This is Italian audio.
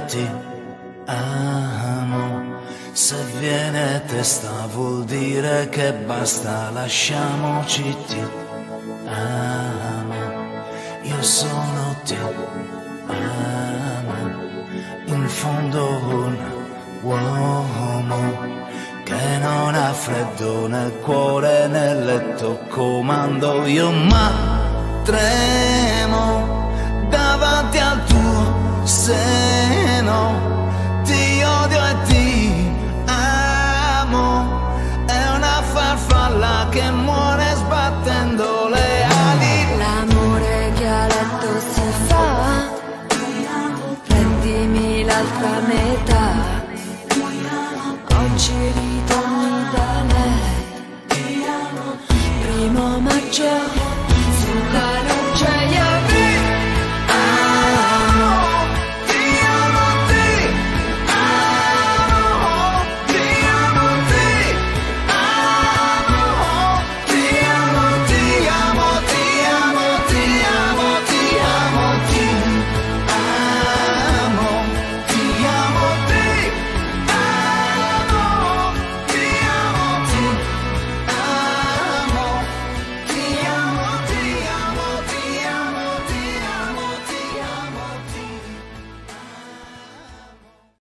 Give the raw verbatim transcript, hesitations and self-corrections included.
ti amo. Se viene testa vuol dire che basta, lasciamoci, ti amo. Io solo ti amo. In fondo un uomo che non ha freddo nel cuore, nel letto comando io, ma tremo davanti al tuo seno.